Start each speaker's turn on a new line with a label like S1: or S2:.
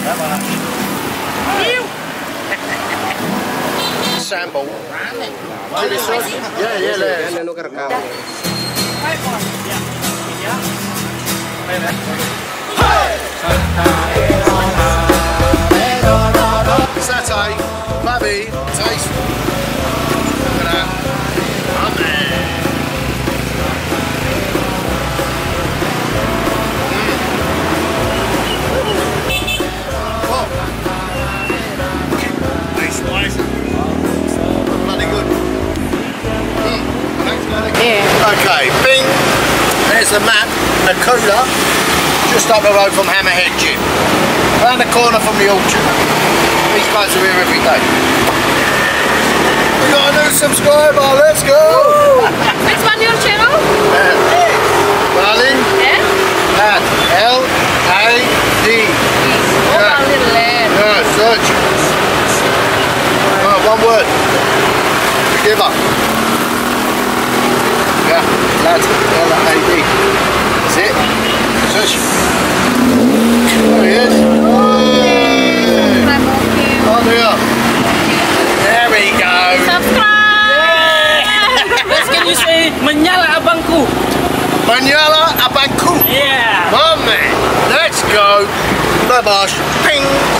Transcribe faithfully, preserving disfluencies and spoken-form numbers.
S1: Sample. Chili sauce? Yeah, yeah, yeah. Ano ka rekam? Sate, Babi, taste. Look at that. Okay, bing, there's the map, Nakula, just up the road from Hammerhead Gym, round the corner from the orchard. These guys are here every day. We got a new subscriber, let's go!
S2: Which one your channel?
S1: Uh, Darling,
S2: Yeah?
S1: Lad, L A D.
S2: Oh, yeah. Little lad.
S1: Yeah, search. Oh, one word, together. Yeah, lad, L A D. That's it. Search. There he is. Hey. Oh, there. There we go.
S2: Subscribe!
S3: What can you say? Menyala abangku.
S1: Menyala abangku.
S3: Yeah.
S1: Oh man, let's go. Bye-bye. Ping.